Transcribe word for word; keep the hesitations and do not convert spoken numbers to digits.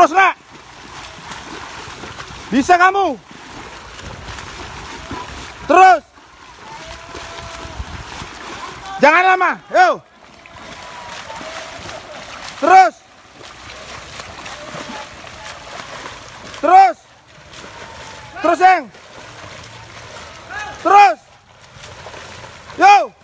Terus nak. Bisa kamu. Terus. Jangan lama. Yuk. Terus. Terus. Terus, Yang. Terus. Yo.